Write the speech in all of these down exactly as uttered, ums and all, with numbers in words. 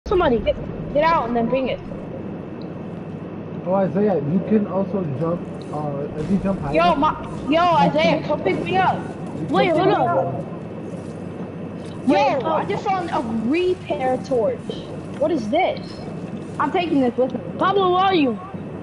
Somebody, get, get out and then bring it. Oh, Isaiah, you can also jump. Uh, if you jump high. Yo, my, yo, Isaiah, come pick me up. Wait, hold up. up. Yo, oh. I just found a repair torch. What is this? I'm taking this with me. Pablo, where are you?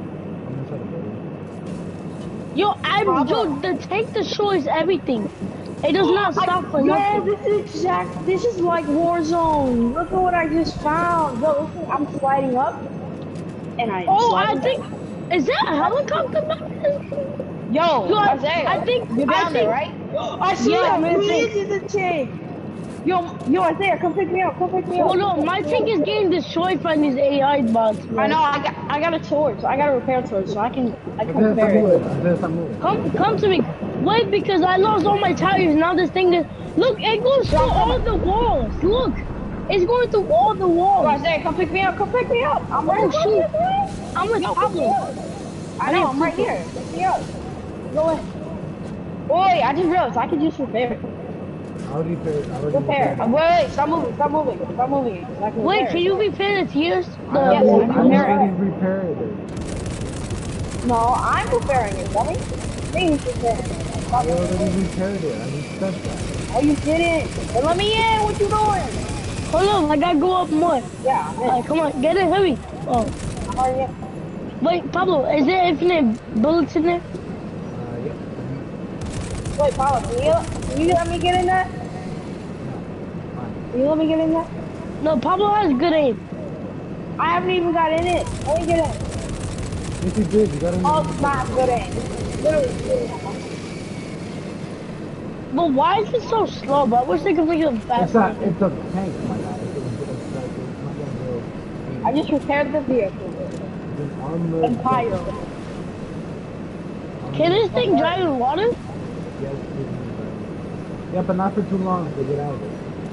Yo, I'm Pablo. Dude, the tank destroys everything. It does not stop I, for yeah, nothing. Yeah, this is exact. This is like Warzone. Look at what I just found. Yo, listen, I'm sliding up, and I. Oh, I think. Down. Is that a helicopter? Yo, Yo Isaiah, I think you're down I there, think, right? I see yeah, him. He's in the tank. Yo, yo, Isaiah, come pick me up. Come pick me up. Oh no, my tank is getting destroyed by these A I bots. Man. I know. I got, I got a torch. I got a repair torch, so I can, I can repair it. Come, come to me. Wait, because I lost all my tires. Now this thing is. Look, it goes through all the walls. Look, it's going through all the walls. Yo, Isaiah, come pick me up. Come pick me up. I'm right here. I'm with Pablo. I know. I'm right here. Pick me up. Go ahead. Boy, I just realized I could just repair it. How do you repair it? Repair. Wait, wait, stop moving, stop moving, stop moving. Like wait, can you repair the tiers? The, I yes, I'm already repaired it. No, I'm repairing it, dummy. Things repairing it. I already repaired it. I just said that. Oh, you didn't. Then let me in. What you doing? Hold on, I gotta go up more. Yeah. Alright, come on, get it heavy. Oh. I'm already in. Wait, Pablo, is there infinite bullets in there? Uh, yeah. Wait, Pablo, can you, can you let me get in there? Can you let me get in there? No, Pablo has good aim. I haven't even got in it. Let me get in. Yes, you did. You got in. Oh, it's not good aim. Literally. But why is it so slow? But I wish they could make it faster. It's, not, it's a tank, my guy. It's, it's, it's, it's not gonna go. I just repaired the vehicle. Empire. Can this thing drive in water? Yes, yeah, but not for too long to get out of it.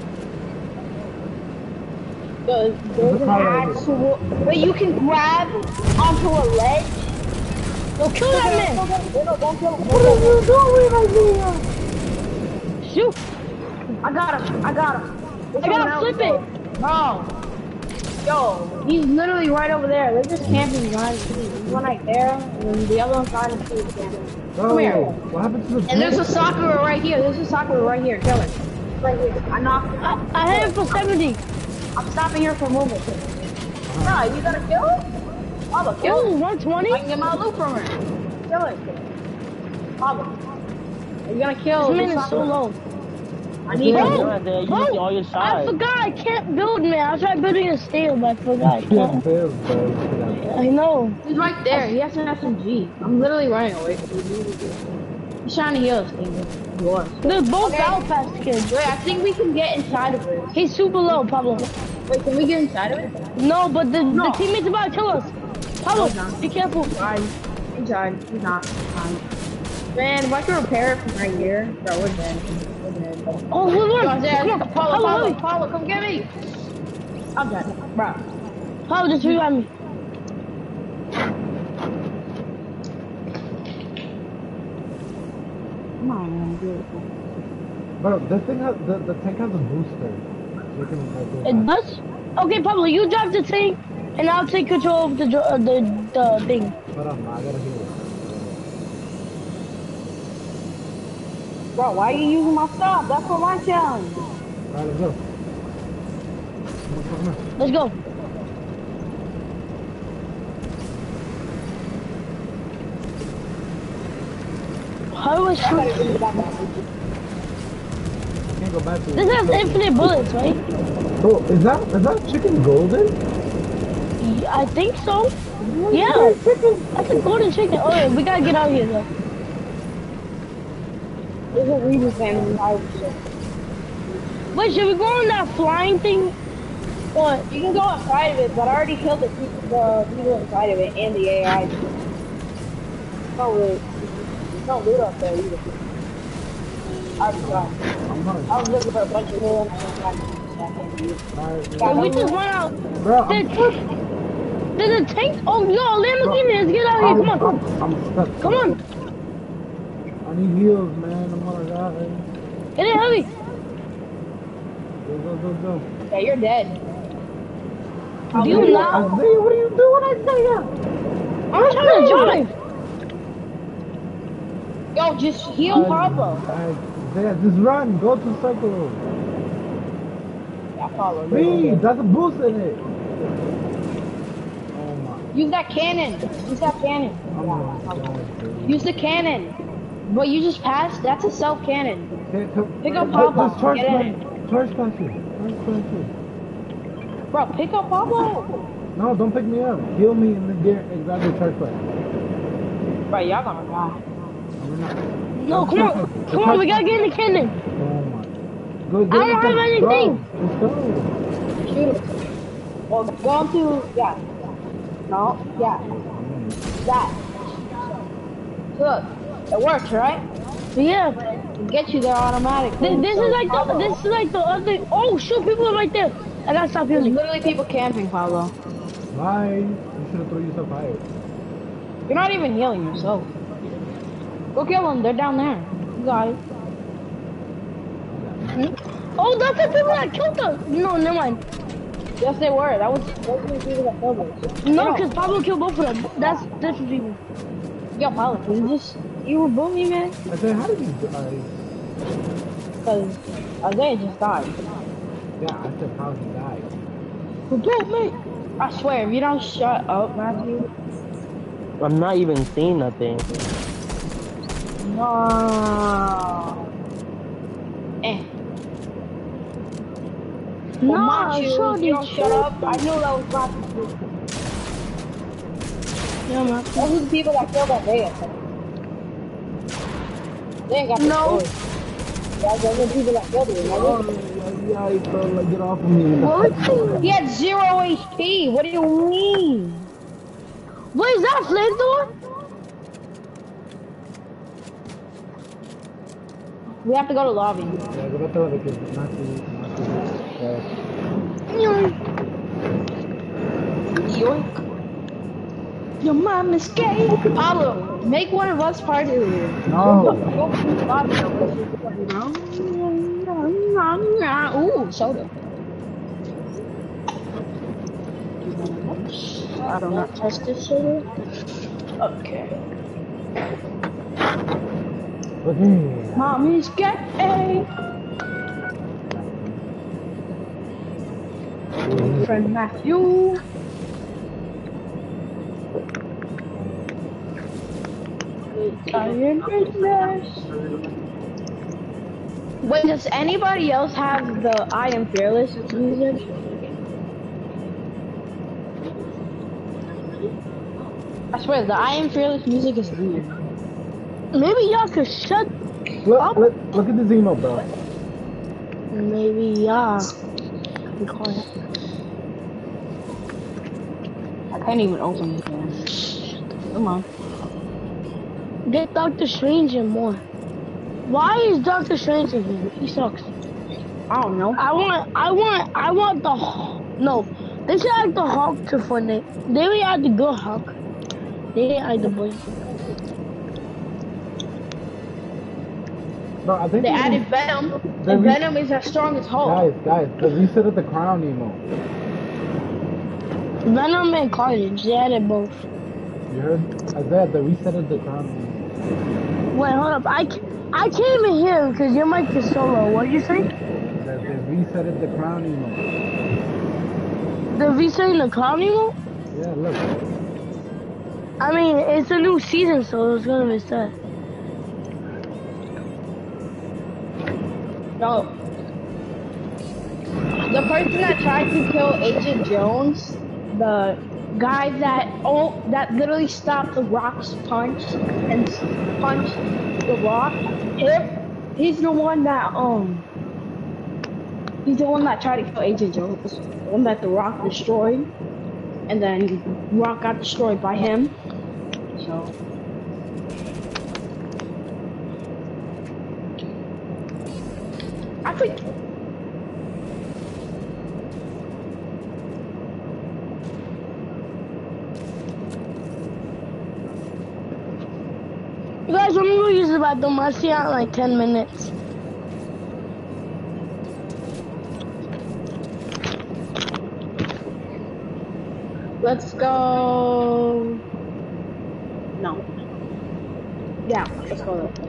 There's, there's an actual... Wait, you can grab onto a ledge? Yo, kill that man! No, no, don't kill him. What are you doing, Isaiah? Shoot! I got him, I got him. I gotta flip it! No. Yo, he's literally right over there. They're just camping behind the tree. There's one right there, and then the other one's behind the tree. Come here. What happened to the And there's a Sakura right here. There's a Sakura right here. Kill it. Right here. I knocked it. I, I hit him for seventy. I'm stopping here for movement. Bro, you gonna kill it? Pablo, kill it. one twenty? I can get my loot from her. Kill it. Pablo. Are you gonna kill this man is so low. I need oh, to there. You need all your shots. I forgot I can't build, man. I tried building a steel, but I forgot I can't. Build, I know. He's right there. He has an S M G. I'm literally running away from him. He's trying to heal us, King. They're both okay. Battle Pass kids. Wait, I think we can get inside of it. He's super low, Pablo. Wait, can we get inside of it? No, but the, no. the teammate's about to kill us. Pablo, no, be careful. He's fine. He's fine. He's not. He's fine. Man, if I can repair it from right here, bro, we're dead. We're dead. Oh, hold on. Come on, Paulo, Paulo, Paulo, come get me. I'm dead, bro. Paulo, just revive me. Come on, man, beautiful. Bro, this thing has, the, the tank has a booster. So can, like, it does? Okay, Pablo, you drive the tank, and I'll take control of the, uh, the, the thing. Hold on, I gotta heal it. Bro, why are you using my stuff? That's for my challenge. Alright, let's go. Come on, come on. Let's go. How do I shoot? Can't go back to this has infinite bullets, right? Bro, is that is that chicken golden? Yeah, I think so. Yeah, that's a golden chicken. Oh yeah, we gotta get out of here though. There's a Reaver fan in the house. Wait, should we go on that flying thing? What? You can go inside of it, but I already killed the people, the people inside of it and the A I. Oh wait. There's no loot up there either. I was trying. I was looking for a bunch of loot. Right, we just went out. Bro, the, there's a tank. Oh, yo, Lamborghini, let's get out of here. Come on. I'm, I'm stuck. Come on. I need heals, man. I'm gonna die. Get it heavy. Go, go, go, go. Yeah, you're dead. Do you not? Isaiah, what are you doing, Isaiah? I'm trying to drive. Yo, just heal Pablo. Isaiah, just run. Go to circle. Yeah, Pablo. Me, that's a boost in it. Oh my. Use that cannon. Use that cannon. Oh my God, dude. Use the cannon. But you just passed. That's a self cannon. Okay, come, Pick up uh, Pablo. Just charge Get class. in. Charge classes. Charge classes. Bro, pick up Pablo. No, don't pick me up. Heal me and then get exactly charge class. Bro, y'all gonna die. No, no, come on. Come on, we gotta get in the cannon. Oh my. Go, I don't have anything. Let's go. Shoot it. Well, go on to, yeah. No, yeah. That. Look, it works, right? Yeah. It'll get you there automatically. This, this so is like Pablo. the, this is like the other, oh shoot, people are right there. I gotta stop healing. There's literally people camping, Pablo. Why? You should have thrown yourself higher. You're not even healing yourself. Go kill them, they're down there. You got it. Hmm? Oh, that's the people that killed us! No, never mind. Yes, they were. That was those were the people that killed us. No, because Pablo killed both of them. That's different people. Yo, Pablo, can you just... You were bullying, man? I said, how did you die? Because Isaiah just died. Yeah, I said, how he died. Who killed me? I swear, if you don't shut up, Matthew... I'm not even seeing nothing. No. Eh. Well, no, Machu, sure you don't shut up. I knew that was not the truth. Yeah, man. Those are the people that killed that day. They ain't got the no. Story. Yeah, those are the people that killed it, remember? Oh, yeah, yeah, bro, like, get off of me. What? He had zero H P. What do you mean? What is that, flamethrower? We have to go to lobby. Yeah, go to lobby because not too, not too good. Yoink. Yoink. Your mom is gay. Pablo, make one of us part of it. No. Ooh, soda. I do not test this soda. Okay. Okay. Mommy's gay. Friend Matthew. I am business. Wait, does anybody else have the I Am Fearless music? I swear, the I Am Fearless music is weird. Maybe y'all could shut look, up. Look, look at this email, bro. Maybe, yeah. Be quiet. I can't even open it. Come on. Get Doctor Strange in more. Why is Doctor Strange in here? He sucks. I don't know. I want, I want, I want the, no. They should add the Hulk to Fortnite. They would add the good Hulk. They didn't add the boy. Bro, I think they added Venom, and Venom is as strong as Hulk. Guys, guys, the reset of the crown emo. Venom and Carnage, they added both. You heard? Isaiah, the reset of the crown emo. Wait, hold up. I, I can't even hear him because your mic is so low. What did you say? The, the reset of the crown emo. The reset of the crown emo? Yeah, look. I mean, it's a new season, so it's gonna be set. No. The person that tried to kill Agent Jones, the guy that oh that literally stopped the Rock's punch and punched the Rock, him, he's the one that um he's the one that tried to kill Agent Jones, the one that the Rock destroyed, and then Rock got destroyed by him. So I think you guys, I'm gonna use the bathroom. I'll see you in like ten minutes. Let's go. No. Yeah, let's go there.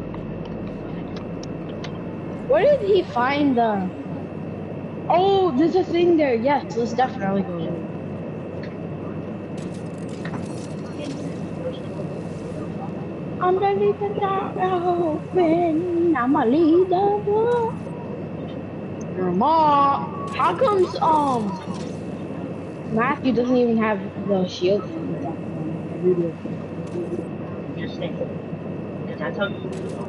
Where did he find the... Oh, there's a thing there. Yes, let's definitely go there. Underneath the dark open, I'ma lead the door. Grandma, how comes um Matthew doesn't even have the shield thing? Just saying. Because I told you.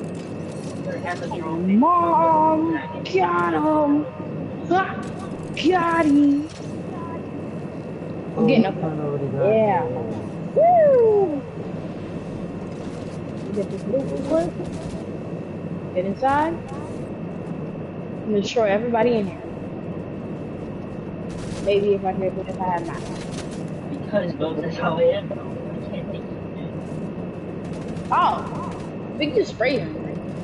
Mom, got him. Ha, got him. I'm getting up there. Yeah. Woo! Get this loot real quick. Get inside. And destroy everybody in here. Maybe if I could, if I had maps. Because both is how I am. I can't think. Oh, we can just spray them.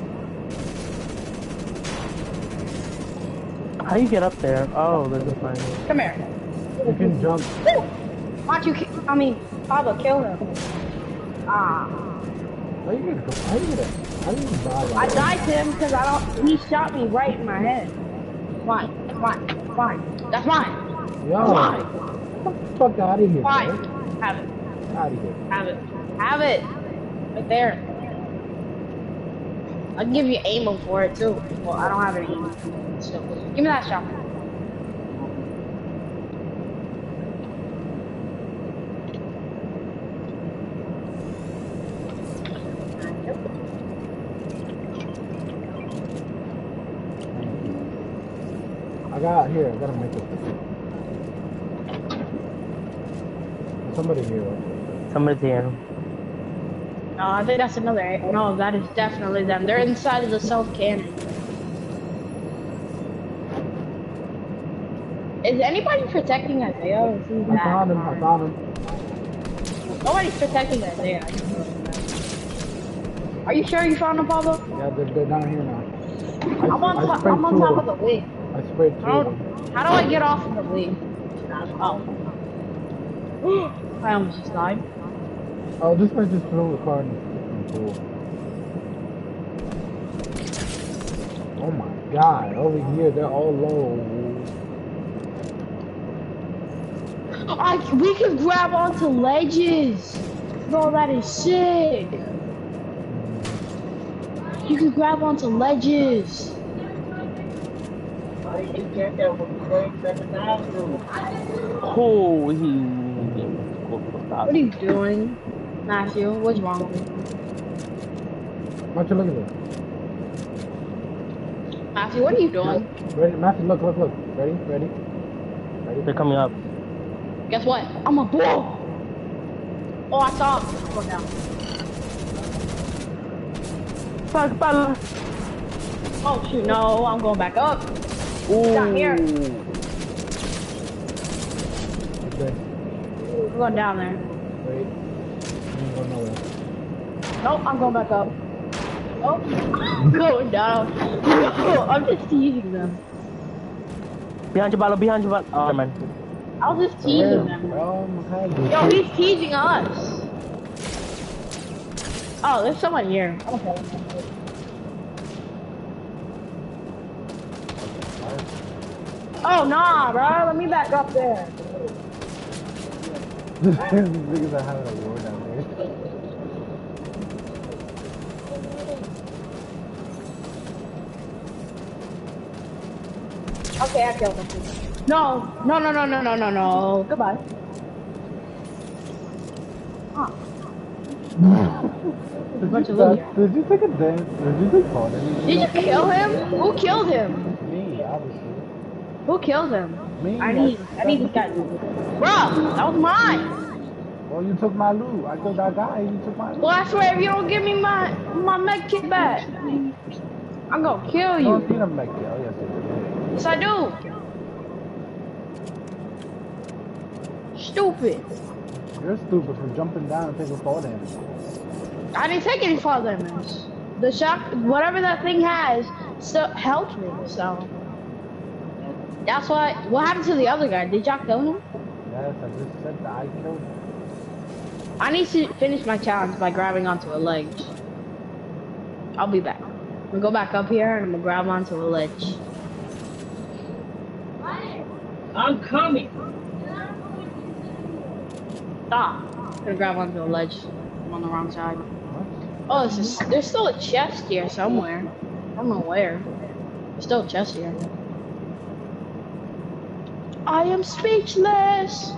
How do you get up there? Oh, there's a fire. Come here. You can jump. Woo! Why don't you? ki- I mean, Pablo, kill him. Ah. How you get? How you get? How you die? I died to him because I don't. He shot me right in my head. Fine, fine, fine. That's mine. Yo, Fine, get the fuck out of here, fine. bro. Have it. Out of here. Have it. Have it. Right there. I'll give you ammo for it too. Well, I don't have any ammo. So, give me that shot. I got here. I gotta make it. Somebody here. Somebody's here. No, I think that's another. No, that is definitely them. They're inside of the self cannon. Is anybody protecting Isaiah? Or who's I that? found him. I found him. Nobody's protecting Isaiah. I just know that. Are you sure you found him, Pablo? Yeah, they're, they're down here now. I, I'm on, I top, sprayed I'm on two top of of the them. wing. I sprayed two How, of them. how do I get off of the wing? Oh. I almost just died. Oh, this man just threw the car in the pool. Oh my god, over here, they're all low. I, we can grab onto ledges. Bro, that is sick. You can grab onto ledges. Why did you get that with clothes at the bathroom? Oh, he. What are you doing, Matthew? What's wrong with you? Matthew, look at this. Matthew, what are you doing? Ready? Matthew, look, look, look. Ready? Ready? Ready? They're coming up. Guess what? I'm a bull. Oh, I saw him. Go down. Fuck, Pablo. Oh shoot, no, I'm going back up. Ooh. Down here. Okay. We're going down there. Wait. I'm going nowhere. Nope, I'm going back up. Nope. I'm going down. No, I'm just teasing them. Behind you, Pablo. Behind you, Pablo. Oh, man. I was just teasing them. Oh my god. Yo, he's teasing us. Oh, there's someone here. Okay. Oh, nah, bro. Let me back up there. These niggas are having a war down there. Okay, I killed him. No, no, no, no, no, no, no, no. Goodbye. Huh. Bunch of Did, loot. did you take a dance? Did you take part in it? Did you kill him? Who killed him? Me, obviously. Who killed him? Me. I need, I need this guy. Bro, that was mine. Well, you took my loot. I took that guy. You took my loot. Well, I swear, if you don't give me my my med kit back, I'm gonna kill I don't you. see them back there. Oh, yes, yes, Yes, I do. Stupid. yes. You're stupid for jumping down and taking fall damage. I didn't take any fall damage. The shock, whatever that thing has, still helped me. So that's why. What happened to the other guy? Did y'all kill him? Yeah, Yes, I just said that I killed him. I need to finish my challenge by grabbing onto a ledge. I'll be back. I'm gonna go back up here and I'm gonna grab onto a ledge. I'm coming. Stop. I'm gonna grab onto a ledge. I'm on the wrong side. What? Oh, this is, there's still a chest here somewhere. I don't know where. There's still a chest here. I am speechless.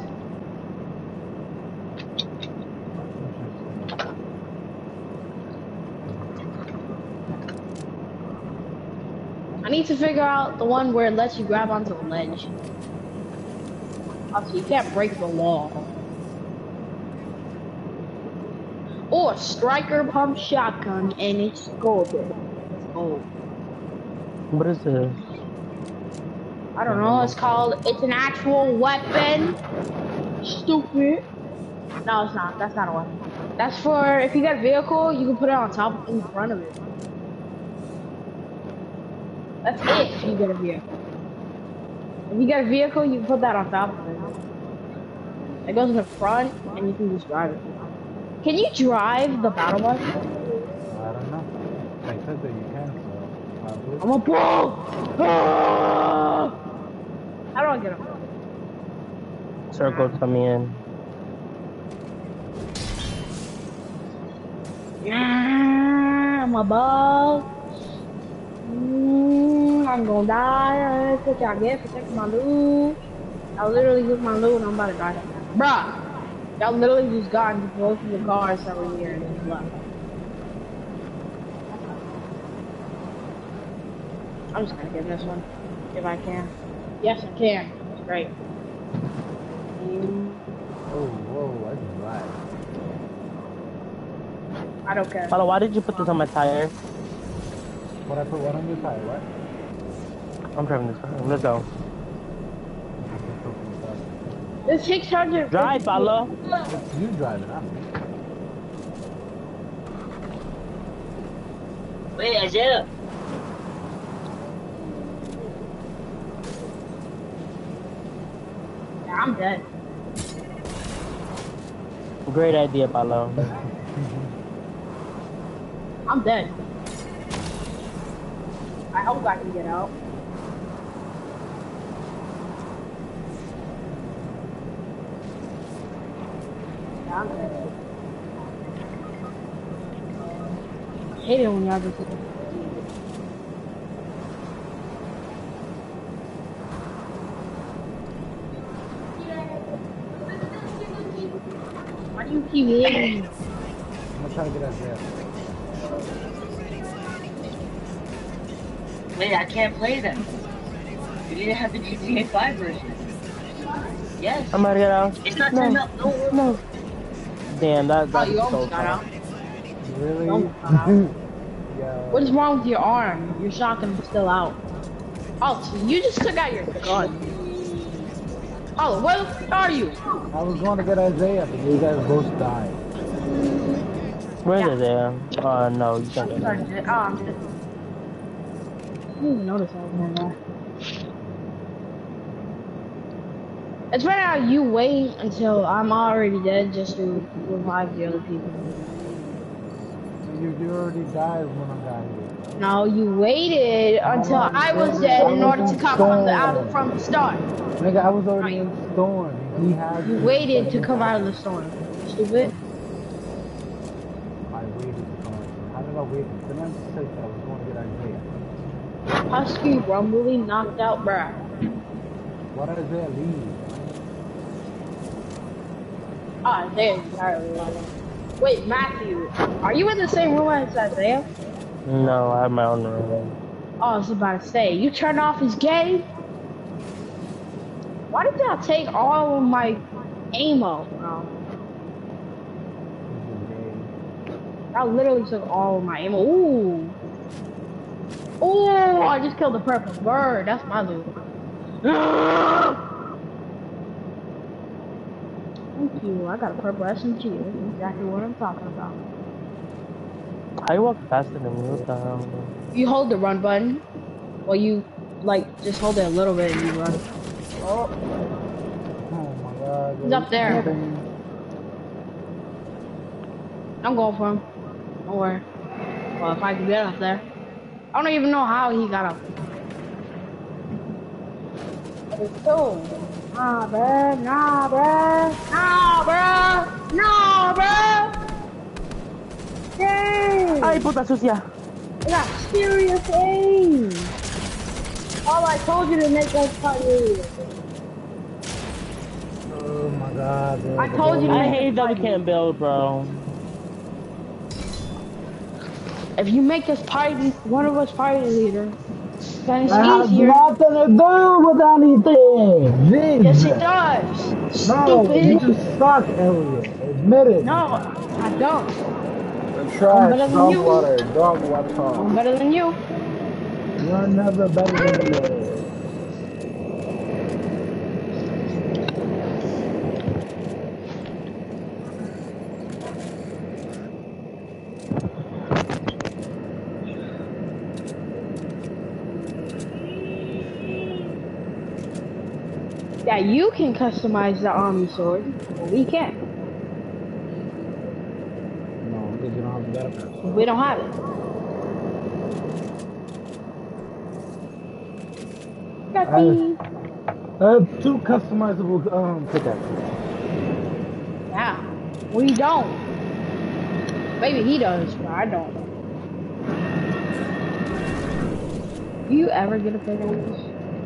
I need to figure out the one where it lets you grab onto a ledge. Also, you can't break the wall. Oh, a striker pump shotgun, and it's golden. It's gold. What is this? I don't know. It's called. It's an actual weapon. Stupid. No, it's not. That's not a weapon. That's for if you get a vehicle, you can put it on top in front of it. That's if you get a vehicle. If you get a vehicle, you can put that on top of it. It goes in the front, and you can just drive it. Can you drive the battle bus? I don't know. I said that you can, so probably. I'm a pro! Ah! How do I get up? Circle coming in. Yeah, I'm a bug. Mm, I'm gonna die. That's what y'all get for taking my loot. I literally took my loot and I'm about to die. Bruh! Y'all literally just got into both of the cars over here and just left. I'm just gonna get this one, if I can. Yes, I can. That's great. Mm, Oh, whoa, I just lied. I don't care. Pablo, why did you put this on my tire? What I put one on your tire, what? I'm driving this car. Let's go. It's six hundred. Drive, Pablo. It's you driving, I'm Wait, Isaiah. Yeah, I'm dead. Great idea, Pablo. I'm dead. I hope I can get out. Yeah, I'm dead. I hate it when y'all just... Why do you keep hitting me? I'm gonna try to get out there. Wait, I can't play them. You didn't have the G T A five version. Yes. I'm about to get out. It's not No. turned up. No. No. Damn, that, Oh, that's you so almost got out. Really? You almost got out. Yeah. What is wrong with your arm? Your shotgun is still out. Oh, so you just took out your gun. Oh, where the f are you? I was going to get Isaiah, but you guys both died. Where Yeah. is it there? Uh, no, you can't get Sorry, it. Jet. Oh, I'm dead. I didn't even notice I was in there. It's better how you wait until I'm already dead just to revive the other people. You, you already died when I got here. No, you waited until I was dead in order to come from the out from the start. Nigga, I was already in storm. He had You to- waited to come out of the storm. Stupid. I waited to come out. How did I wait? Then I just said that I was going to get Isaiah. Husky rumbly knocked out bruh. Why did Isaiah leave? Ah, Isaiah's entirely lying. Wait, Matthew, are you in the same room as Isaiah? No, I have my own room. Oh, I was about to say, you turned off his game? Why did y'all take all of my ammo, bro? I literally took all of my ammo. Ooh. Ooh, I just killed the purple bird. That's my loot. Thank you. I got a purple S M G. That's exactly what I'm talking about. How you walk faster than me? What the hell? You hold the run button. Well, you, like, just hold it a little bit and you run. Oh. Oh my god. guys. He's up there. Anything? I'm going for him. Don't worry. Well, if I can get up there. I don't even know how he got up. It's cool. Nah, bruh. Nah, bruh. Nah, bruh. Nah, bruh. Dang. Ay, puta sucia. I got serious aim. Oh, I told you to make us party. Oh my god, bro. I told you to I make hate us that we party. can't build, bro. If you make us party, one of us party leader, then it's That has easier. nothing to do with anything. Yes, it Jesus. does. No, you Stupid. just suck, Elliot. Admit it. No, I don't. You're I'm trash, better than dog you. water, dog water I'm talk. better than you. You're never better than me. Yeah, you can customize the army sword, but we can't. No, because you don't have the better pass. We don't have it. I Got have, these. I have two customizable um pickaxes. Yeah, we don't. Maybe he does, but I don't. Do you ever get a pickaxe?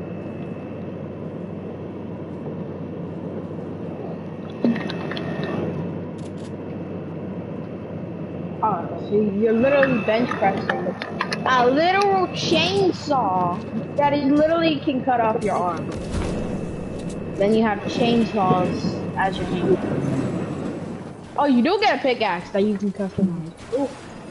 Oh, see, you're literally bench pressing a literal chainsaw that is literally can cut off your arm. Then you have chainsaws as your hand. Oh, you do get a pickaxe that you can customize. Ooh.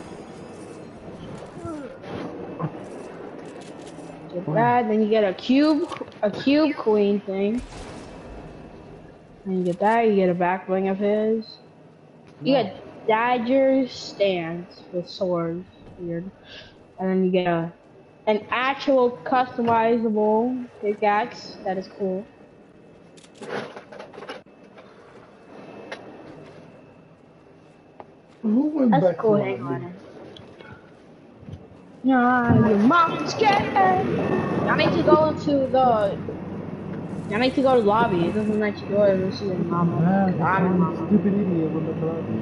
Get that, then you get a cube, a cube queen thing. And you get that, you get a back bling of his. You get dagger stands with swords, weird. And then you get a an actual customizable pickaxe that is cool. Who went That's back cool, to hang lobby? on. Nah, your mom's scared. I need to go into the. I need to go to the lobby. It doesn't let you go unless you're in mama. Man, I'm in some mama. stupid idiot went back to lobby.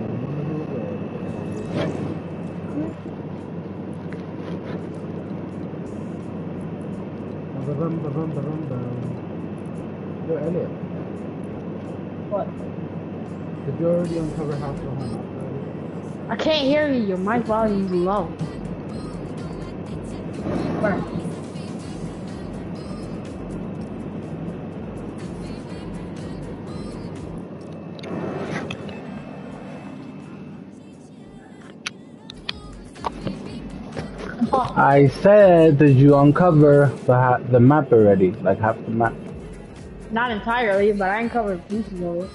Yo, Elliot, What? did you already uncover half the home? I can't hear you. Your mic volume is low. Where? I said, did you uncover the ha the map already? Like half the map? Not entirely, but I uncovered pieces of it.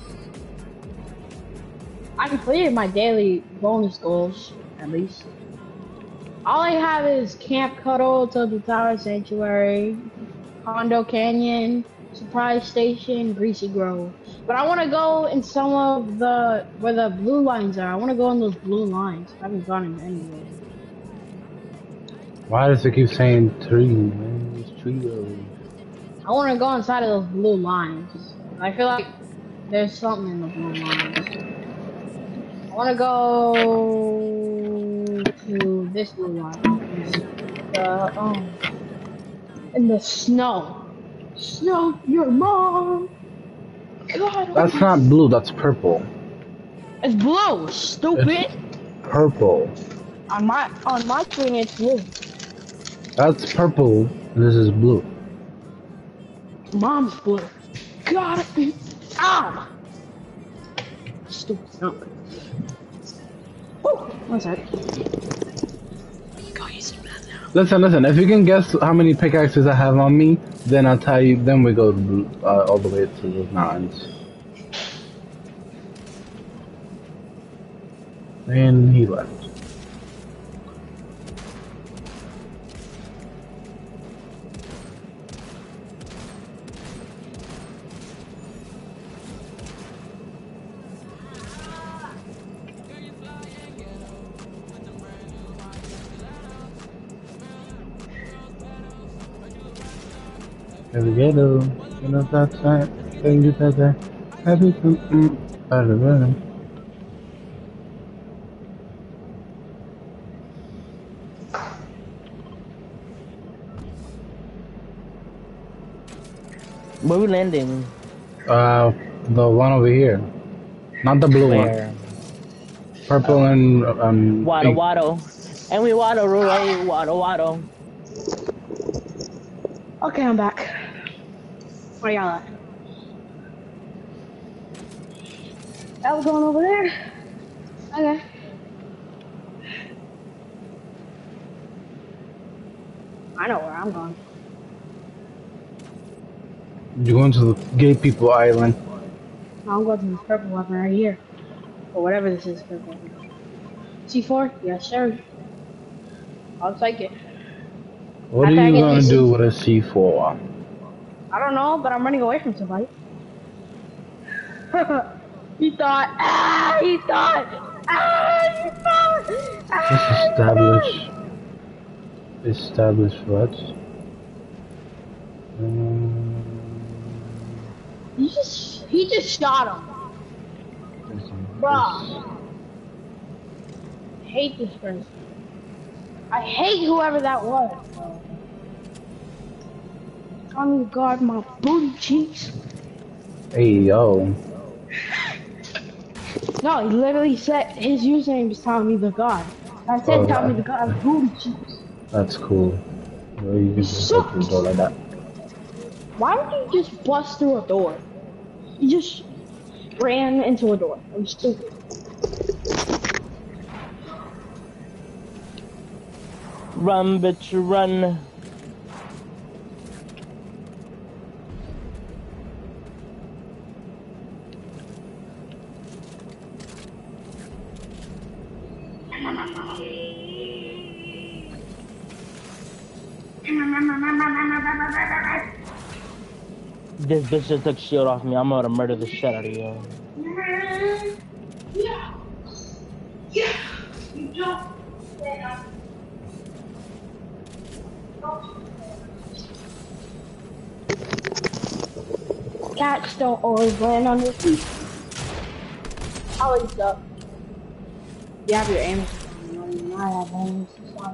I completed my daily bonus goals, at least. All I have is Camp Cuddle, Tilted Tower Sanctuary, Hondo Canyon, Surprise Station, Greasy Grove. But I want to go in some of the, where the blue lines are. I want to go in those blue lines. I haven't gone in anywhere. Why does it keep saying tree, man? It's Trios. I want to go inside of those blue lines. I feel like there's something in the blue lines. I want to go to this blue line. The, um, in the snow. Snow, your mom. God, That's not blue, that's purple. it's blue, stupid. It's purple. On my on my screen, it's blue. That's purple, and this is blue. Mom's blue. God, ow! Stupid snow. Woo! One sec. Go use the bathroom. Listen, listen. If you can guess how many pickaxes I have on me, then I'll tell you. Then we go to blue, uh, all the way to those mountains. And he left. Ghetto, you know that time, thing you said there. Happy to, mm, better, better. Where we landing? Uh, the one over here. Not the blue one. Where? Purple Oh. and, um, Waddle pink. waddle. And we waddle away, waddle waddle. Okay, I'm back. Where y'all at? That was going over there? Okay. I know where I'm going. You're going to the gay people island. I'm going to this purple weapon right here. Or whatever this is, purple weapon. C four? Yes, sir. I'll take it. What After are I you get gonna this, do with a C four? I don't know, but I'm running away from somebody. He thought, ah, he thought, ah, he thought, ah, he Establish. thought. Establish what? Um, He just, he just shot him. Bruh. I hate this person. I hate whoever that was. Trying to guard my booty cheeks. Hey yo. No, he literally said his username is telling me the god. I said Oh, tell me that, the god's booty cheeks. that's cool. Well, you can It just go through the door sucks. like that. Why would you just bust through a door? You just ran into a door. I'm stupid. Run, bitch, run. This bitch just took shield off me. I'm gonna murder the shit out of you. Yeah. Yeah. You don't. Cats don't always land on their feet. Always up. You have your aim. I have aim.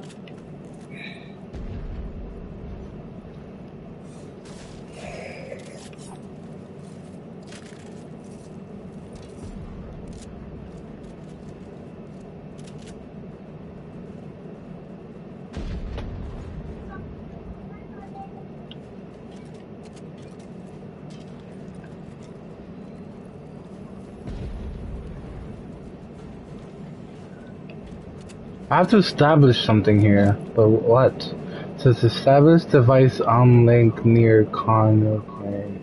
I have to establish something here, but what? It says establish device on link near con. Okay.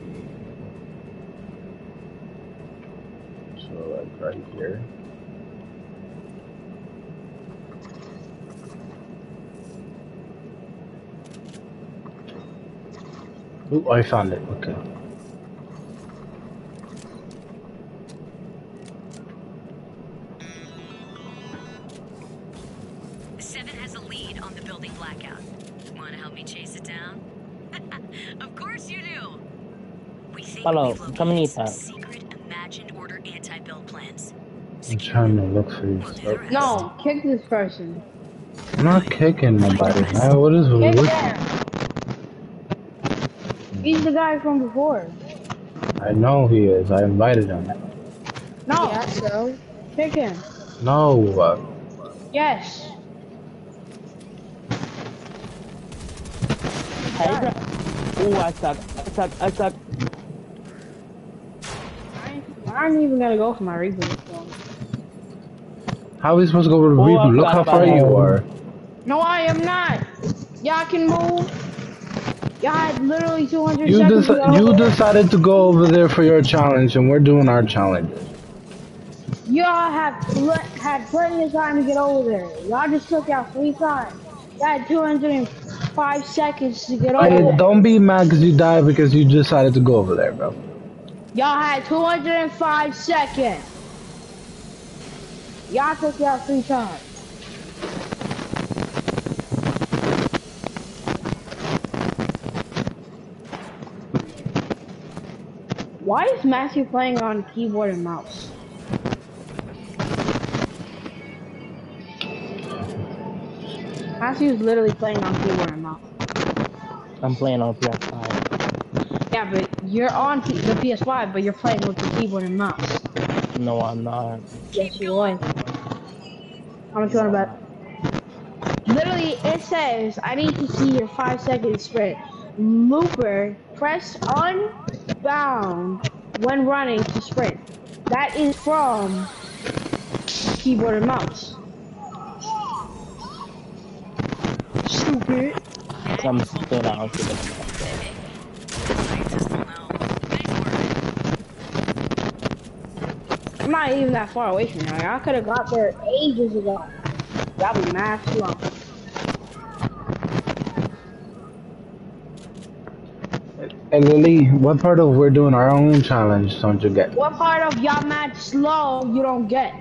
So like right here. Ooh, I found it. Okay. Seven has a lead on the building blackout. Want to help me chase it down? Of course you do. We think Hello, we've located Caminita. some secret imagined order anti-build plans. I'm trying to look for you. We'll do the rest. No, kick this person. I'm not kicking nobody, man. What is Kick with him. He's the guy from before. I know he is. I invited him. No. Yeah, so. Kick him. No. Uh, Yes. Hey, bro. Ooh, I suck. I suck. I suck. I ain't even gonna go for my reboot. So. how are we supposed to go with the Oh, I reboot? Look forgot how about far that. you are. No, I am not. Y'all can move. Y'all had literally two hundred You, seconds deci- ago. you decided to go over there for your challenge, and we're doing our challenges. Y'all have pl had plenty of time to get over there. Y'all just took y'all sweet time. Y'all had two hundred five seconds to get over I, there. don't be mad because you died because you decided to go over there, bro. Y'all had two hundred five seconds. Y'all took y'all sweet time. Why is Matthew playing on keyboard and mouse? Matthew's literally playing on keyboard and mouse. I'm playing on P S five. Yeah, but you're on P the P S five, but you're playing with the keyboard and mouse. No, I'm not. Yes, you are. How much you No, want to I'm bet? not. Literally, it says, I need to see your five second sprint. Looper, press unbound when running to sprint. That is from keyboard and mouse. Stupid. I'm still not on keyboard and mouse. Scientists will know. Nice work. I'm not even that far away from now. I could have got there ages ago. That was mad slow. Hey Lily, what part of we're doing our own challenge don't you get? What part of y'all mad slow you don't get?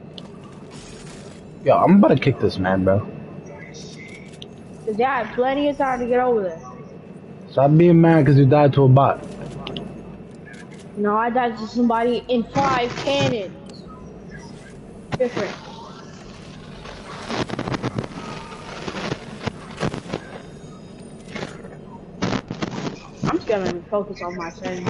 Yo, I'm about to kick this man, bro. Cause yeah, I have plenty of time to get over there. Stop being mad because you died to a bot. No, I died to somebody in five cannons. Different. I'm just gonna focus on my thing.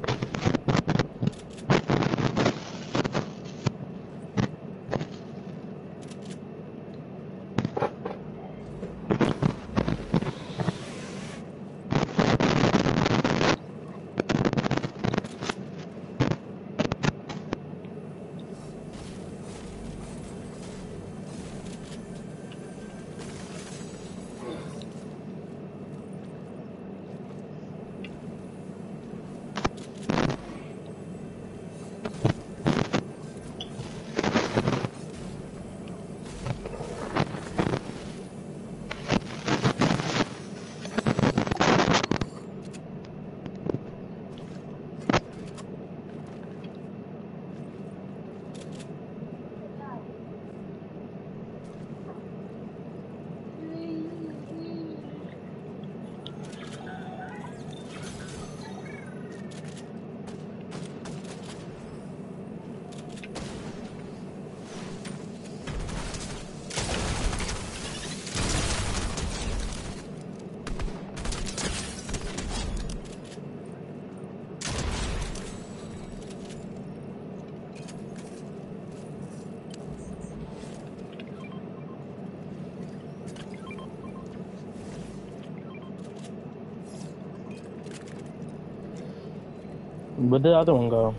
Where'd the other one go?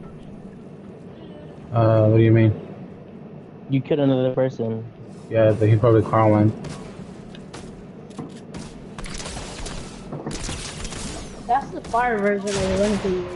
Uh, what do you mean? You killed another person. Yeah, he probably crawling. That's the fire version of the Olympic.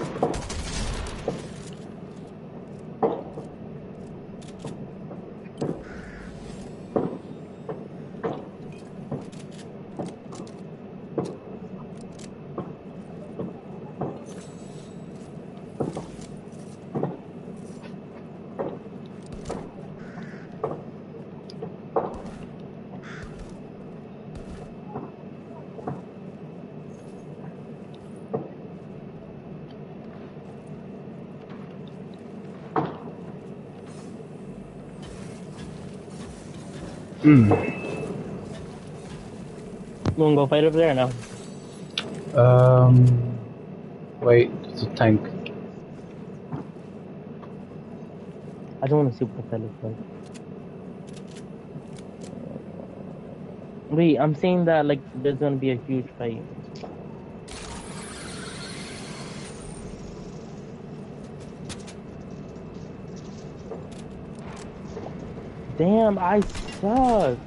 Hmm. You wanna go fight over there or no? Um. Wait, it's a tank. I don't want to see what that looks like. Wait, I'm saying that like there's gonna be a huge fight. Damn, I suck.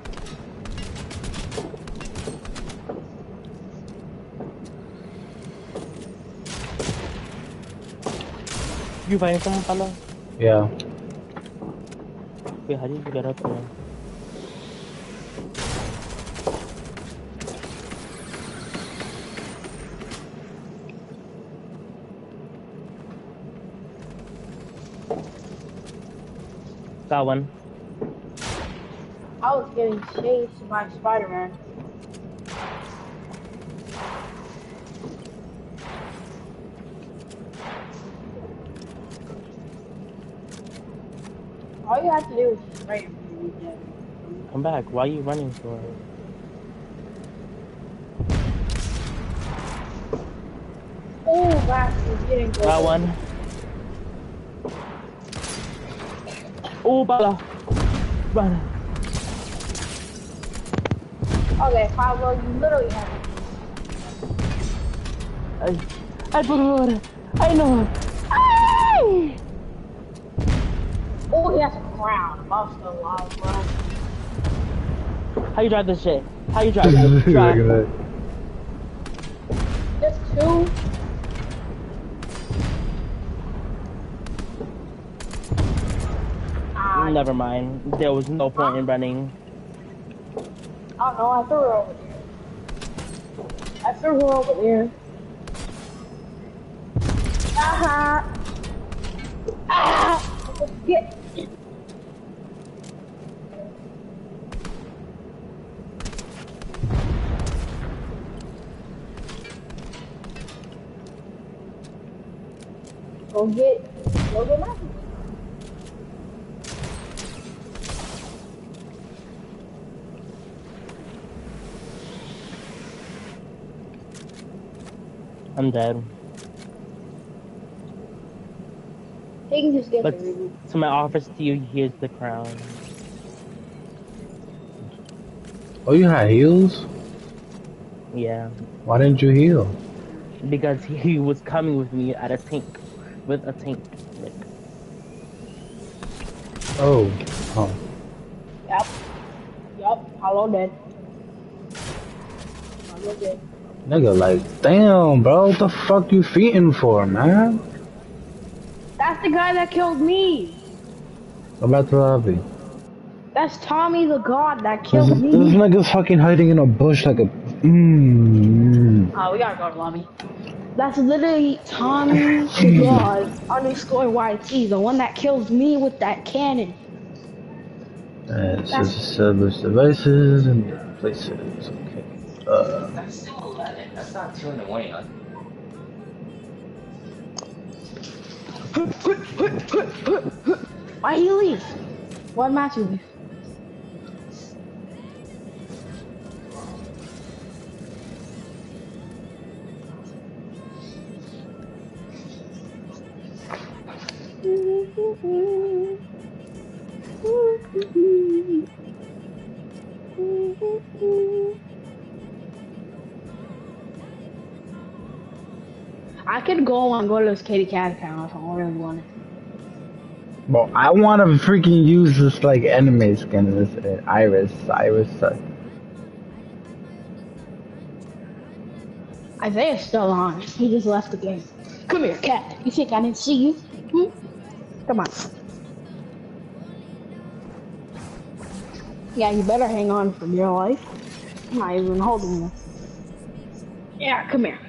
You fighting someone, Pablo? Yeah. Wait, how did you get up there? Got one. I was getting chased by Spider-Man. All you have to do is just spray him. Come back. Why are you running for? Oh, Max is getting good. That one. Oh, Bala. Bala. Okay, Pablo, you literally have I, I put water. I know. Ay! Oh, he has a crown. I'm still alive, bro. How you drive this shit? How you drive it? Drive. Look at Just two. Ah, Never mind. There was no point in running. I don't know, I threw her over there. I threw her over there. Uh-huh. Ah! Get. Go get. Go get my. I'm dead. He can just get But the reboot. to my office to you, here's the crown. Oh, you had heals? Yeah. Why didn't you heal? Because he was coming with me at a tank. With a tank. Like, Oh. Oh. Yep. Yep. Hello, dead. Hello, dead. Nigga, like, damn, bro. What the fuck you feeding for, man? That's the guy that killed me. Go back to the lobby. That's Tommy the God that This, killed this me. nigga's fucking hiding in a bush like a. Mmm. Oh, we gotta go to the lobby. That's literally Tommy the God underscore Y T, the one that killed me with that cannon. Uh, it says establish devices and places. Okay. Uh. That's still eleven. That's not two in the morning. Huh? Why he leave? What match you leave? I could go and go to this kitty cat account if I really wanted. Well, I want to freaking use this like anime skin. This uh, Iris, Iris. Uh, Isaiah's still on. He just left the game. Come here, cat. You think I didn't see you? Hmm? Come on. Yeah, you better hang on for dear life. I'm not even holding you. Yeah, come here.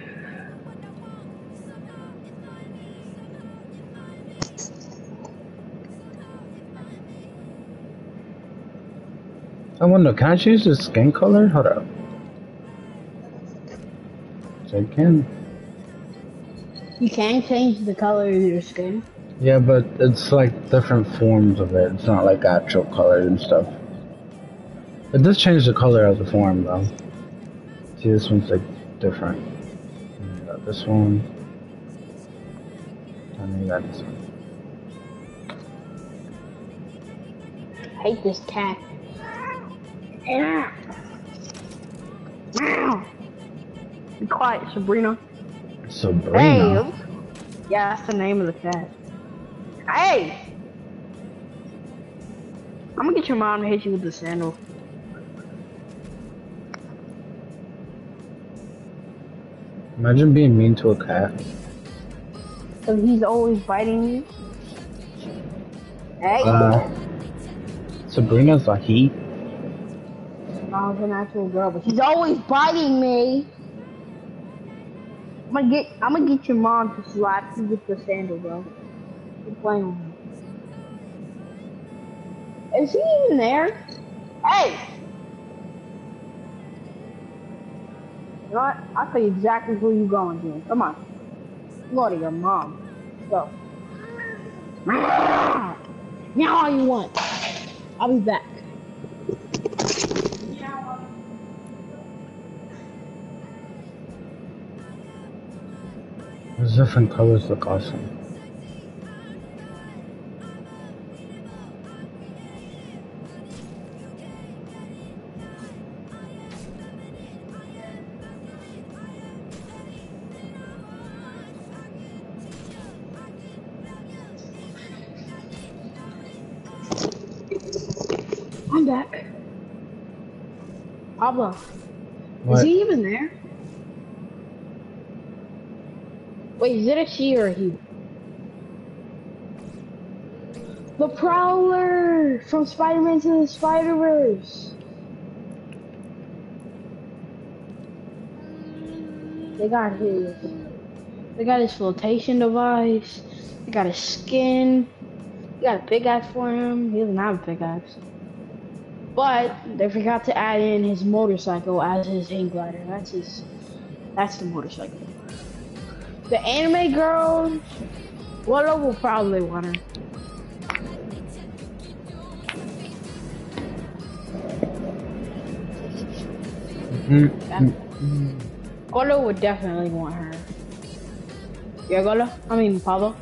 I wonder, can I choose the skin color? Hold up. So I can. You can change the color of your skin. Yeah, but it's like different forms of it. It's not like actual colors and stuff. It does change the color of the form though. See, this one's like different. And you got this one. And then you got this one. I hate this cat. Yeah. Meow. Be quiet, Sabrina. Sabrina. Hey. Yeah, that's the name of the cat. Hey. I'm gonna get your mom to hit you with the sandal. Imagine being mean to a cat. Cause he's always biting you. Hey. Uh, Sabrina's a he. I was an actual girl, but she's always biting me. I'm gonna get, I'm gonna get your mom to slap you with the sandal, bro. You're playing with me. Is he even there? Hey! You know what? I'll tell you exactly who you going to. Come on. Go to your mom. Go. Meow all you want. I'll be back. Those different colors look awesome. I'm back. Pablo, What? is he even there? Wait, is it a she or a he? The Prowler from Spider-Man to the Spider-Verse. They got his. They got his flotation device. They got his skin. They got a pickaxe for him. He doesn't have a pickaxe. But they forgot to add in his motorcycle as his hang glider. That's his. That's the motorcycle. The anime girls, Willow will probably want her. Mm-hmm. Golo would definitely want her. Yeah, Golo? I mean, Pablo.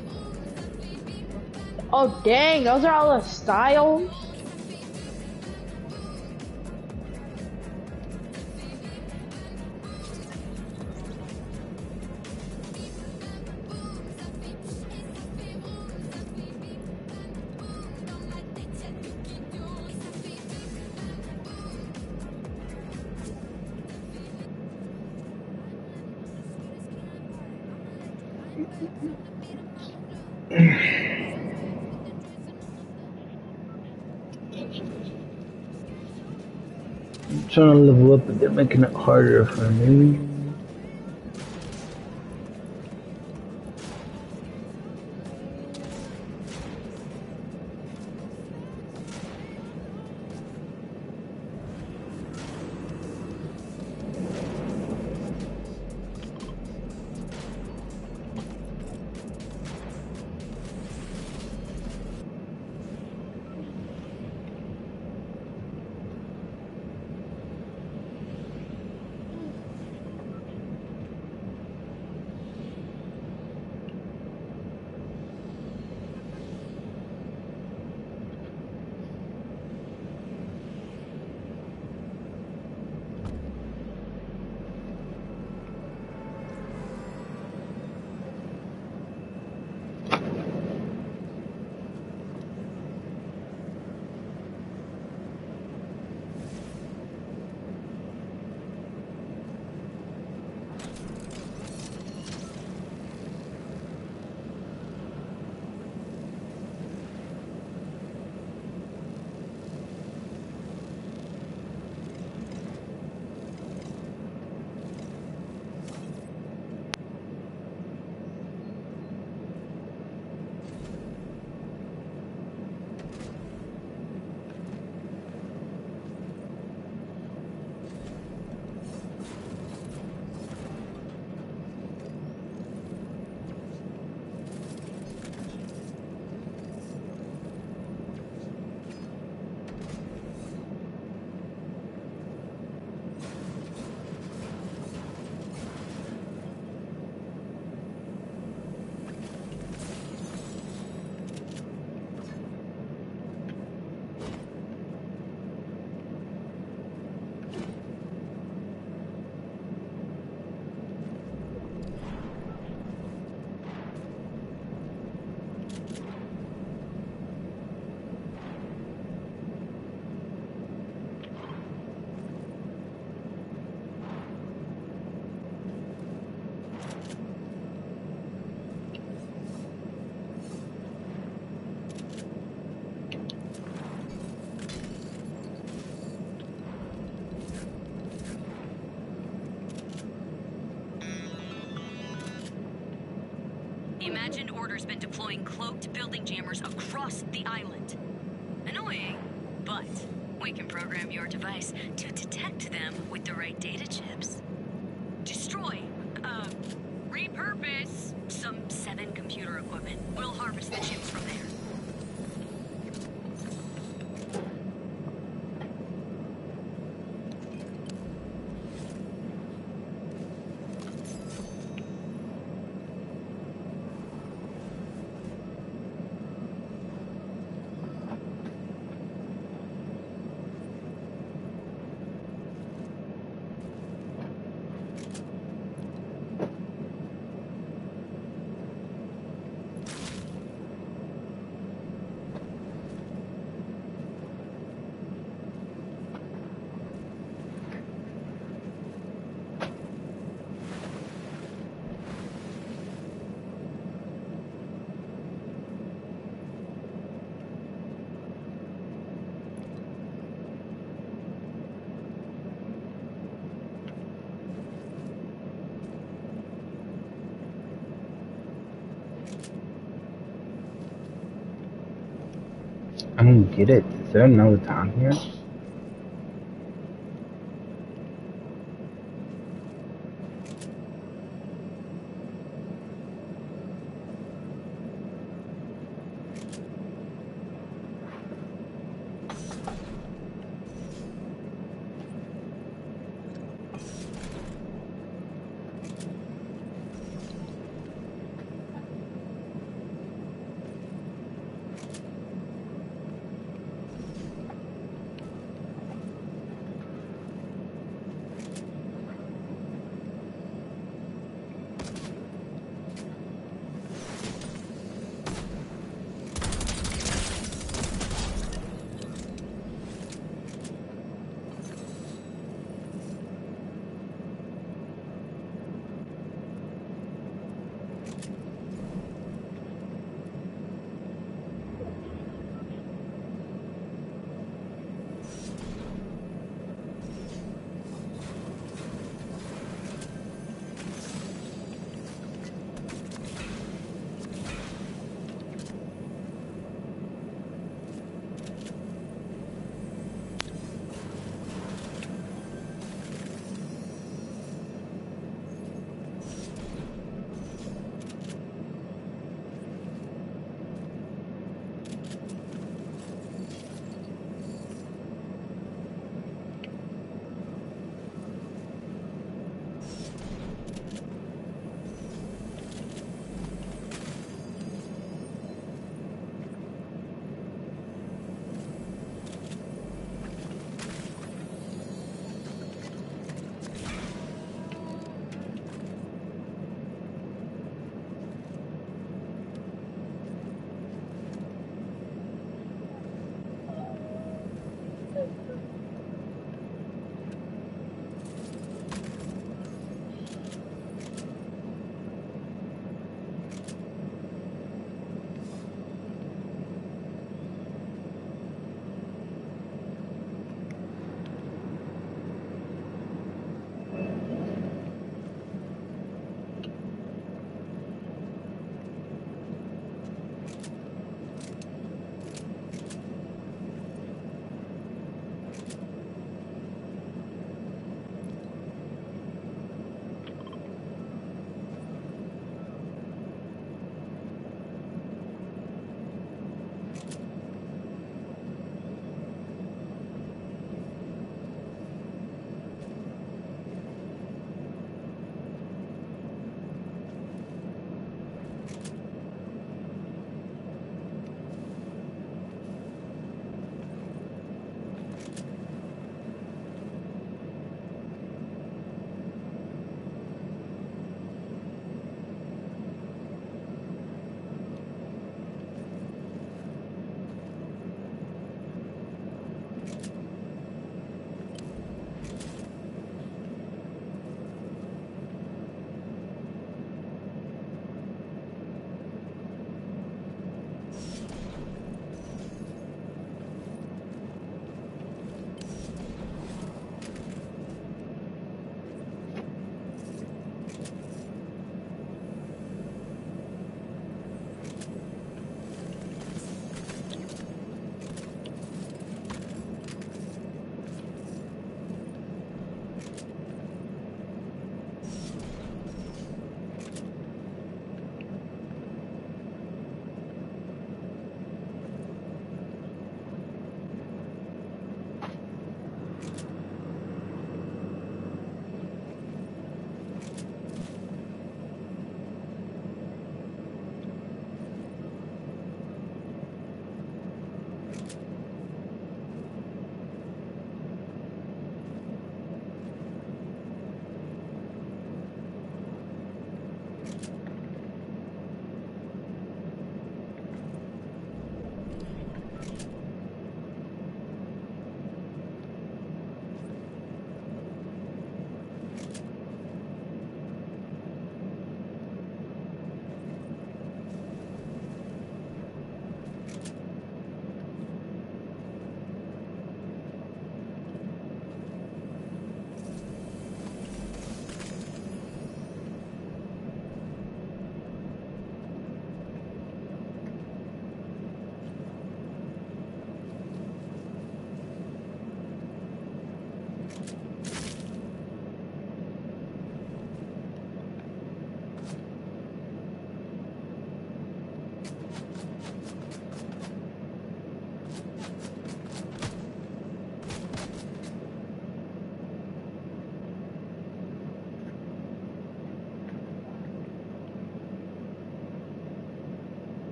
Oh, dang, those are all the styles? I'm trying to level up, but they're making it harder for me. Imagined Order's been deploying cloaked building jammers across the island. Annoying, but we can program your device to detect them with the right data chips. Destroy, uh, repurpose some seven computer equipment. We'll harvest the chips from there. I don't get it. Is there another town here?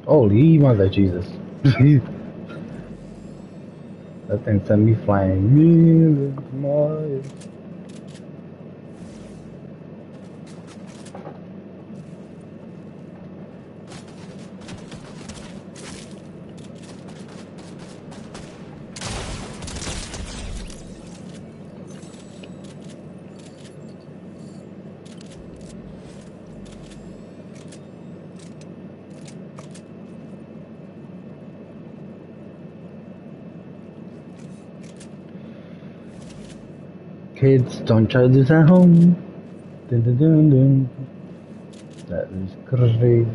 Holy mother Jesus. That thing sent me flying millions of miles. Kids, don't try this at home. Dun, dun, dun, dun. That is crazy.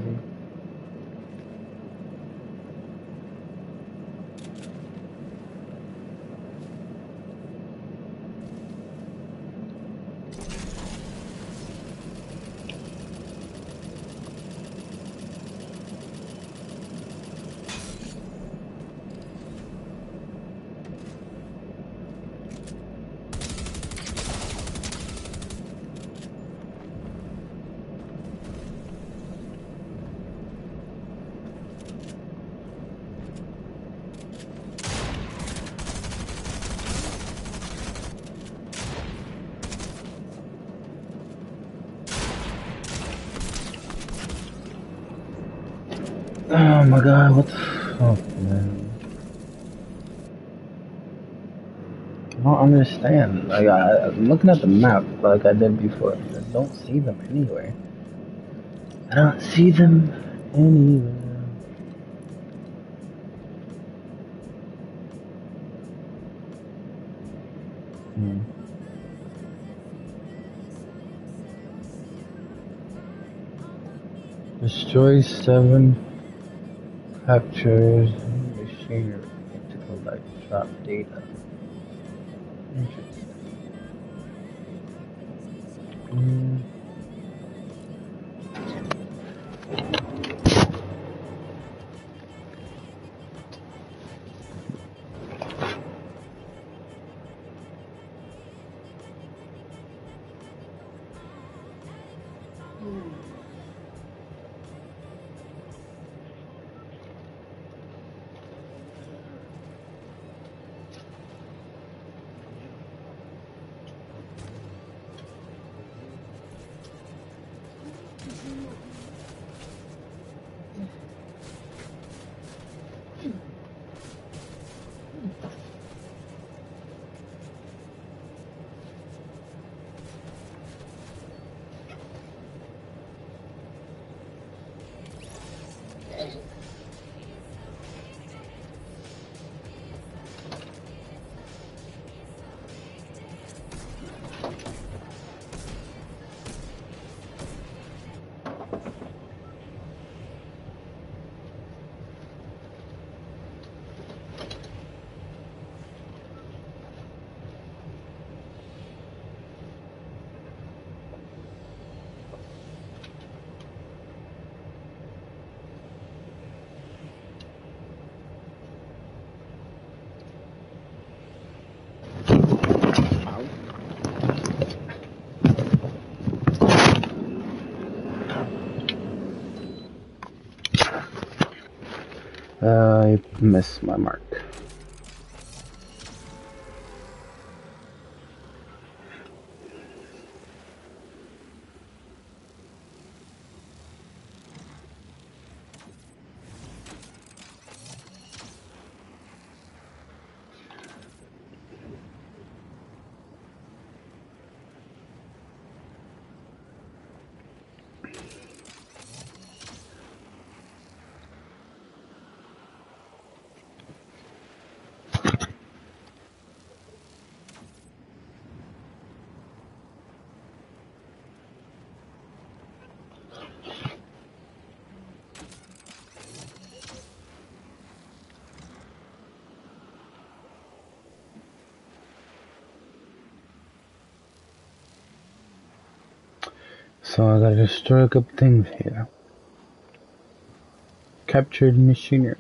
Oh my god, what the fuck, man? I don't understand. Like, I, I'm looking at the map like I did before. I don't see them anywhere. I don't see them anywhere. Hmm. Destroy seven captures machinery to collect drop data. Interesting. Mm. Uh, I missed my mark. So I gotta destroy a couple things here. Captured machinery.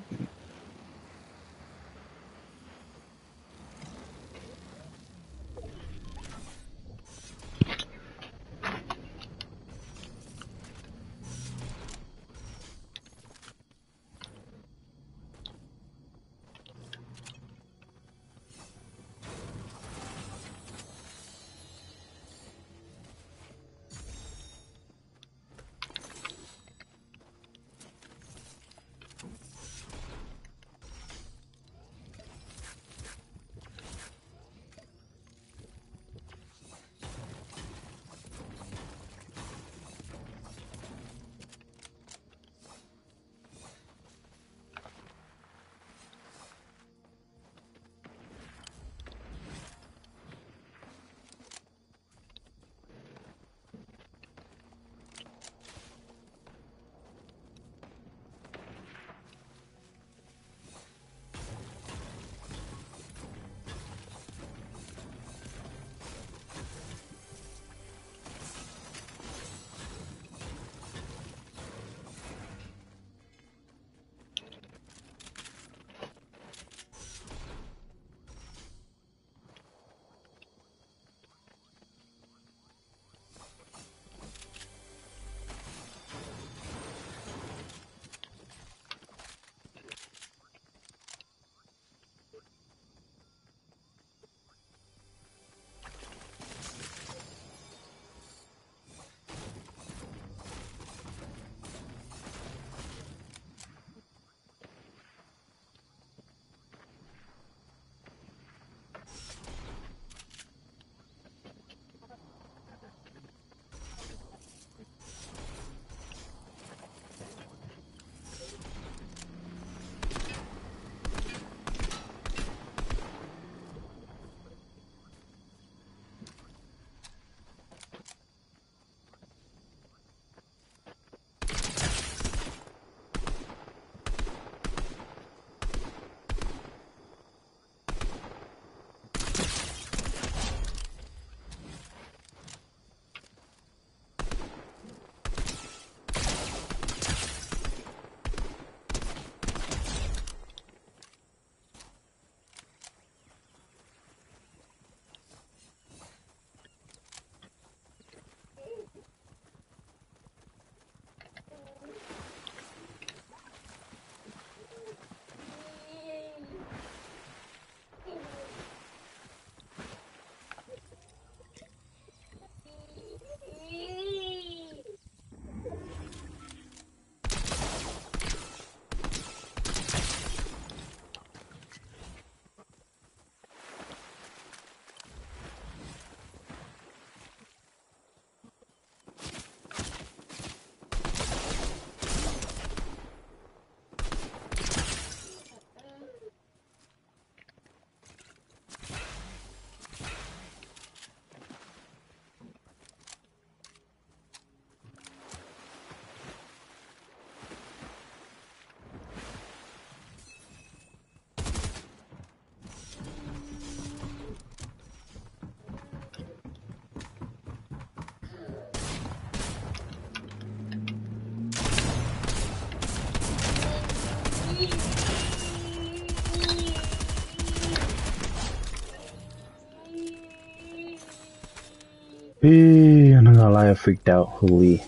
Hey, I'm not gonna lie, I freaked out. Holy.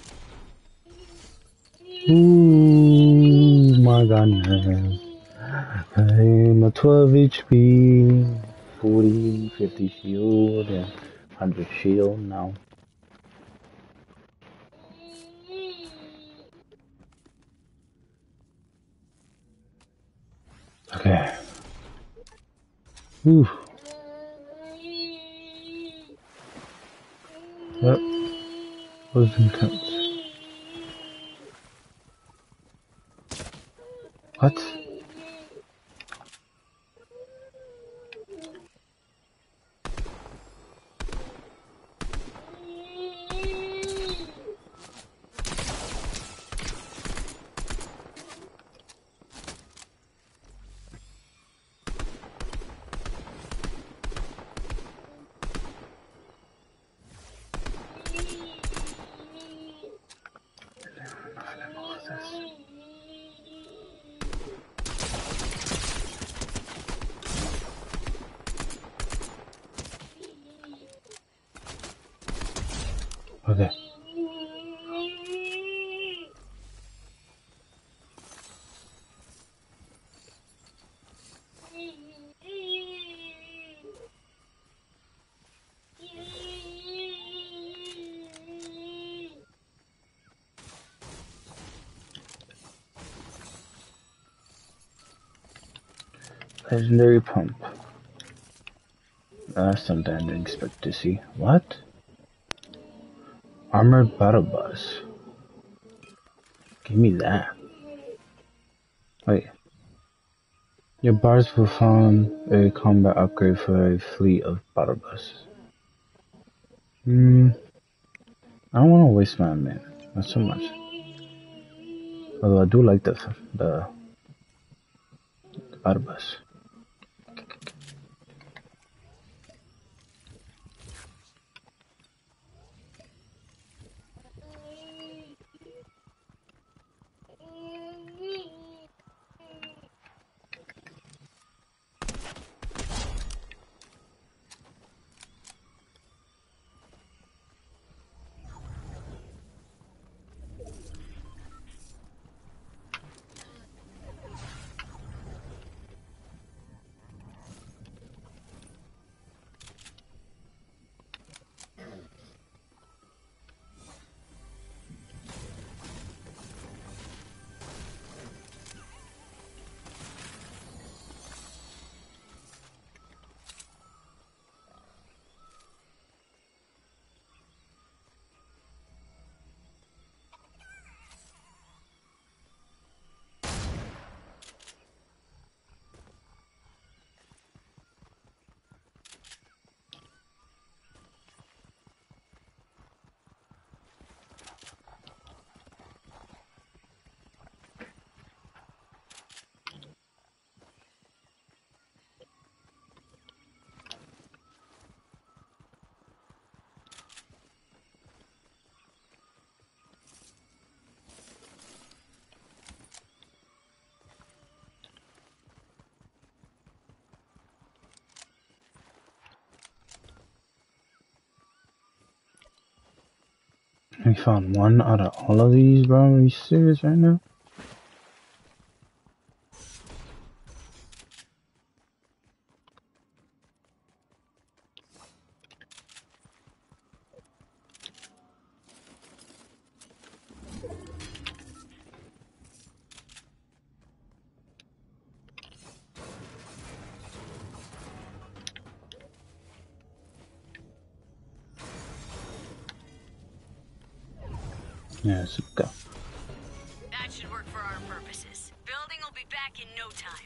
Ooh, my goodness. I'm a twelve H P, forty, fifty shield, and one hundred shield now. Okay. Ooh. That was intense. What? Okay. Legendary pump. That's something I didn't expect to see. What? Armored battle bus. Give me that. Wait. Your bars will found a combat upgrade for a fleet of battle buses. Hmm. I don't want to waste my man. Not so much. Although I do like the the, the battle bus. We found one out of all of these, bro. Are you serious right now? Yeah, let's go. That should work for our purposes. Building will be back in no time.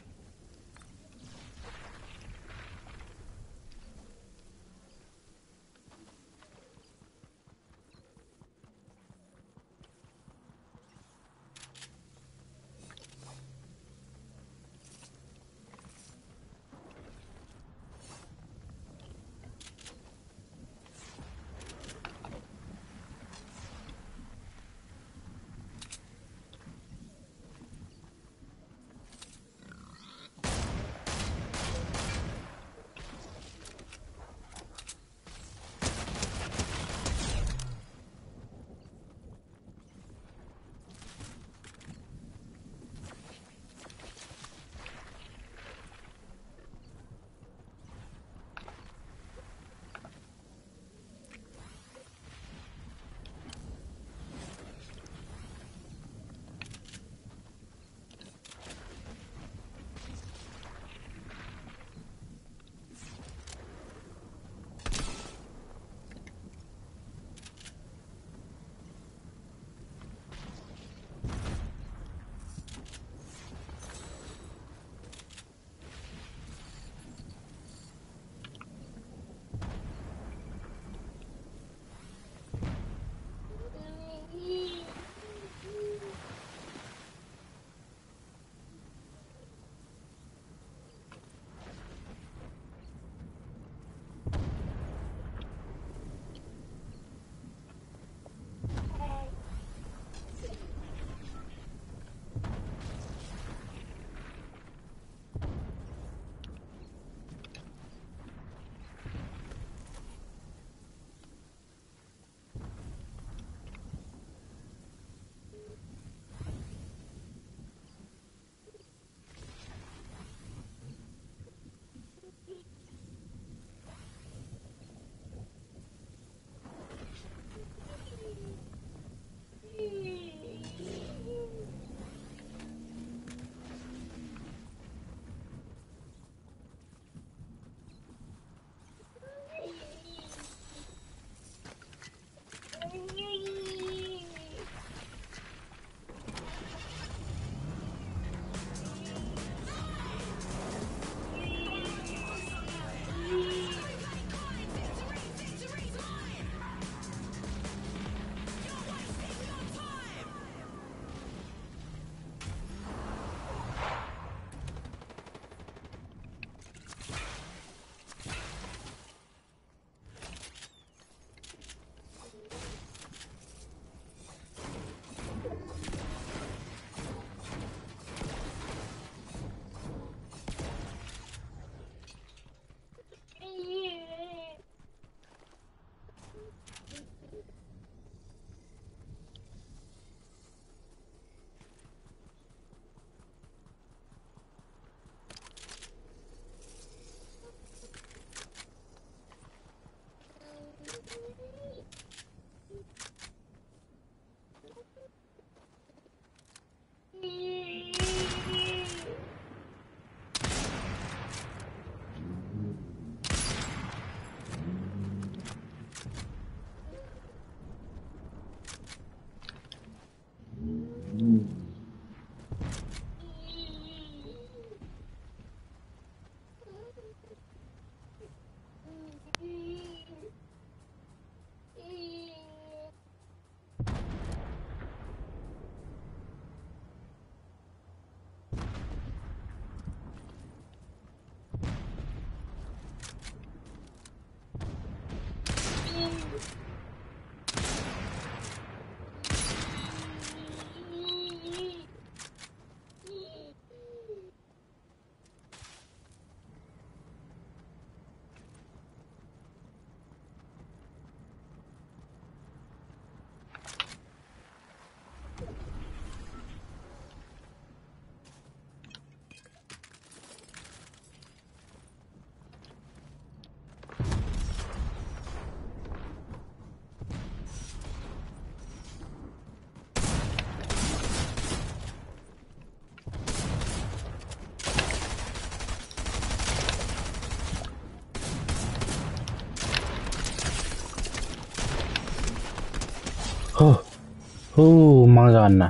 Oh, oh my god, no.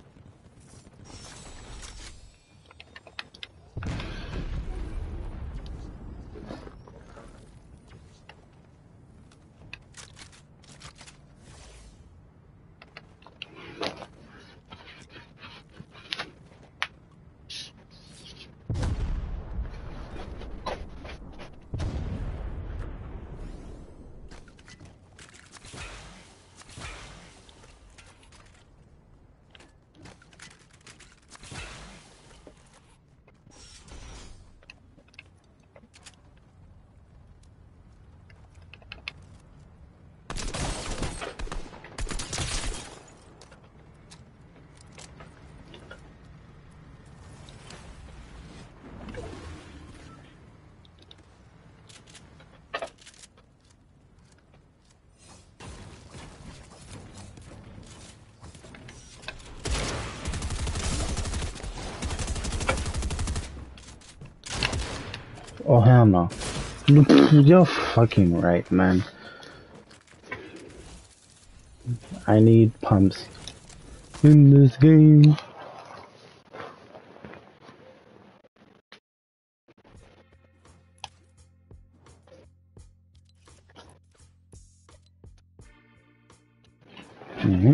Oh hell no. You're fucking right, man. I need pumps in this game. Alright.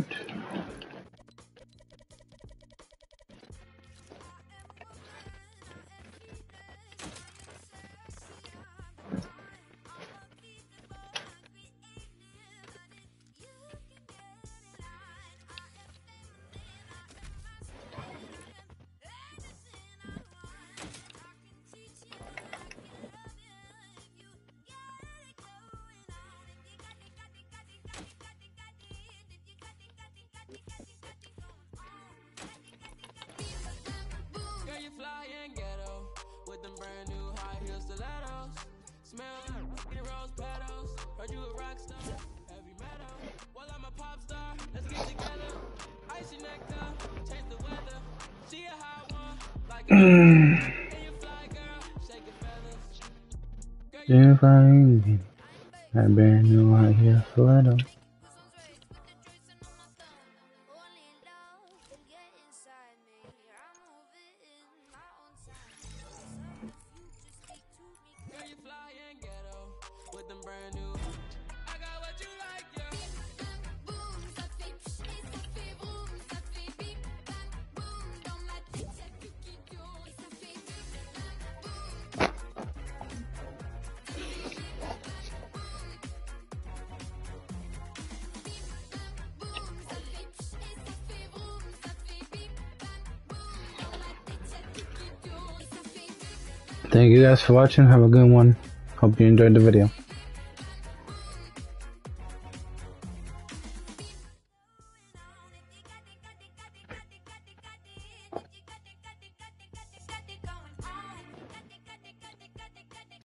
If I ain't I've been new out here for them. Thank you guys for watching. Have a good one. Hope you enjoyed the video.